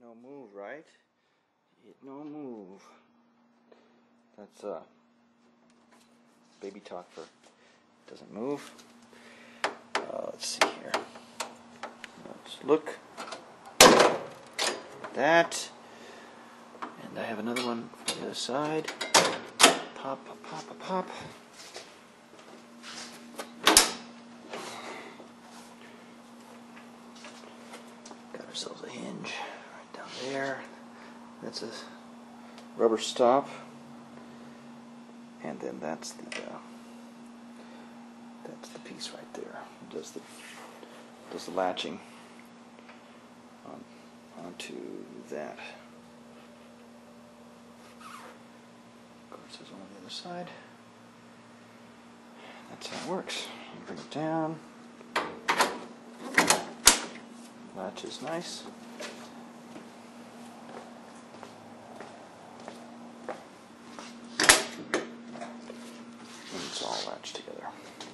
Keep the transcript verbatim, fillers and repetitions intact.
No move, right? Hit no move. That's uh baby talk for doesn't move. Uh, let's see here. Let's look at that. And I have another one for the other side. Pop, pop, pop, pop, pop. Got ourselves a hinge right down there. That's a rubber stop. And then that's the uh, that's the piece right there. It does the does the latching on onto that. Of course, there's one on the other side. That's how it works. You bring it down. Latch is nice. And it's all latched together.